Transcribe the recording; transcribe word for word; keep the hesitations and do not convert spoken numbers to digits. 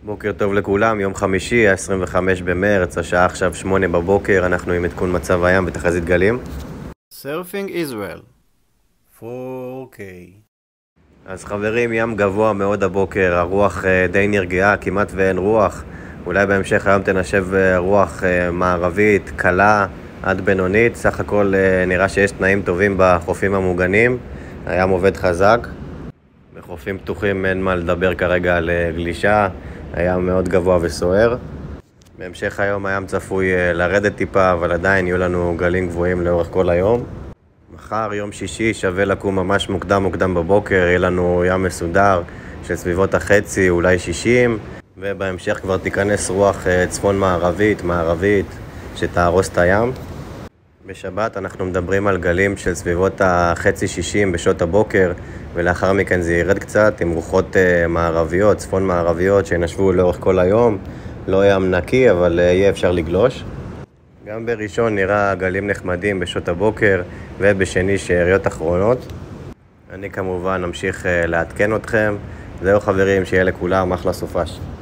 בוקר טוב לכולם, יום חמישי, ה-עשרים וחמישה במרץ, השעה עכשיו שמונה בבוקר, אנחנו עם עדכון מצב הים ותחזית גלים. Surfing Israel פור קיי. אז חברים, ים גבוה מאוד הבוקר, הרוח אה, די נרגעה, כמעט ואין רוח. אולי בהמשך היום תנשב אה, רוח אה, מערבית, קלה, עד בינונית. סך הכל אה, נראה שיש תנאים טובים בחופים המוגנים, הים עובד חזק. בחופים פתוחים אין מה לדבר כרגע על אה, גלישה, הים מאוד גבוה וסוער. בהמשך היום הים צפוי אה, לרדת טיפה, אבל עדיין יהיו לנו גלים גבוהים לאורך כל היום. מחר, יום שישי, שווה לקום ממש מוקדם מוקדם בבוקר, יהיה לנו ים מסודר של סביבות החצי, אולי שישים, ובהמשך כבר תיכנס רוח צפון מערבית, מערבית, שתהרוס את הים. בשבת אנחנו מדברים על גלים של סביבות החצי שישים בשעות הבוקר, ולאחר מכן זה ירד קצת עם רוחות מערביות, צפון מערביות, שינשבו לאורך כל היום. לא ים נקי, אבל יהיה אפשר לגלוש. גם בראשון נראה גלים נחמדים בשעות הבוקר, ובשני שאריות אחרונות. אני כמובן אמשיך לעדכן אתכם. זהו חברים, שיהיה לכולם אחלה סופש.